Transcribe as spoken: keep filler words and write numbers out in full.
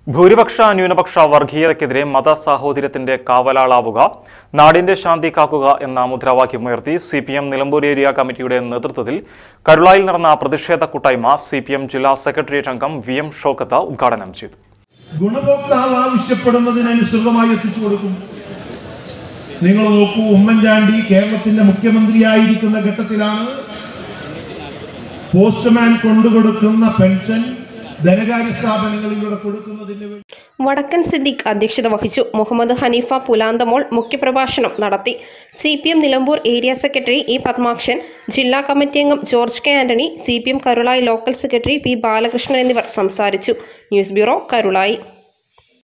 ഭൂരിപക്ഷ ന്യൂനപക്ഷ വർഗീയതയ്ക്കെതിരെ മതസാഹോദര്യത്തിന്റെ കാവലാളാവുക, നാടിന്റെ ശാന്തി കാക്കുക എന്ന മുദ്രാവാക്യമുയർത്തി C P M Nilambur area കമ്മിറ്റിയുടെ നേതൃത്വത്തിൽ കരുളായിൽ നടന്ന പ്രതിഷേധ കൂട്ടായ്മ സി പി എം ജില്ലാ സെക്രട്ടേറിയറ്റ് അംഗം വി എം ഷൗക്കത്ത് ഉദ്ഘാടനം ചെയ്തു. ഗുണഭോക്താവ് ആവശ്യപ്പെടുന്നതിനനുസൃതമായി എത്തിച്ചു കൊടുക്കും. നിങ്ങൾ നോക്കൂ, ഉമ്മൻചാണ്ടി കേരളത്തിന്റെ മുഖ്യമന്ത്രിയായിരിക്കുന്ന ഘട്ടത്തിലാണ് പോസ്റ്റ്മാൻ കൊണ്ടുകൊടുക്കുന്ന പെൻഷൻ ധനകാര്യ സ്ഥാപനങ്ങളിലൂടെ കൊടുക്കുന്നതിന് വേണ്ടി. വടക്കൻ സിദ്ദിഖ് അധ്യക്ഷത വഹിച്ചു. മുഹമ്മദ് ഹനീഫ പുലാന്തമോൾ മുഖ്യപ്രഭാഷണം നടത്തി. C P M Nilambur area secretary E Padmakshan, ജില്ലാ കമ്മിറ്റി അംഗം George K Antony, C P M Karulai local secretary P Balakrishnan എന്നിവർ സംസാരിച്ചു. News bureau, Karulai.